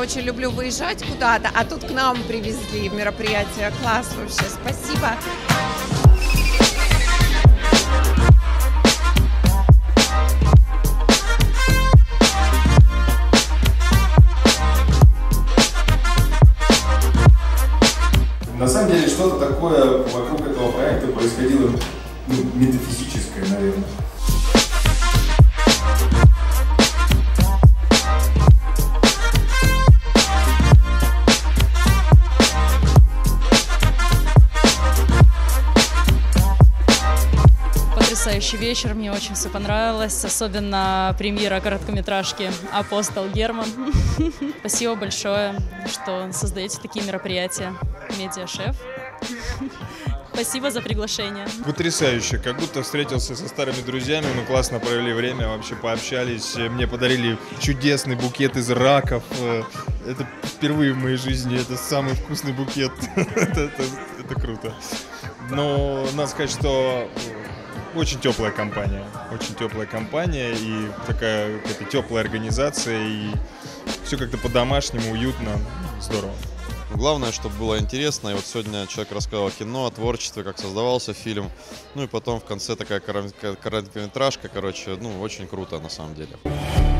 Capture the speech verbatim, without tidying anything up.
очень люблю выезжать куда-то, а тут к нам привезли мероприятие. Класс вообще, спасибо. На самом деле что-то такое вокруг этого проекта происходило, ну, метафизическое, наверное. Потрясающий вечер, мне очень все понравилось, особенно премьера короткометражки «Апостол Герман». Спасибо большое, что создаете такие мероприятия, Медиашеф. Спасибо за приглашение. Потрясающе, как будто встретился со старыми друзьями, мы классно провели время, вообще пообщались, мне подарили чудесный букет из раков. Это впервые в моей жизни, это самый вкусный букет, это, это, это круто. Но надо сказать, что очень теплая компания, очень теплая компания и такая какая-то теплая организация, и все как-то по-домашнему, уютно, здорово. Главное, чтобы было интересно, и вот сегодня человек рассказал о кино, о творчестве, как создавался фильм, ну и потом в конце такая короткометражка, короче, ну очень круто на самом деле.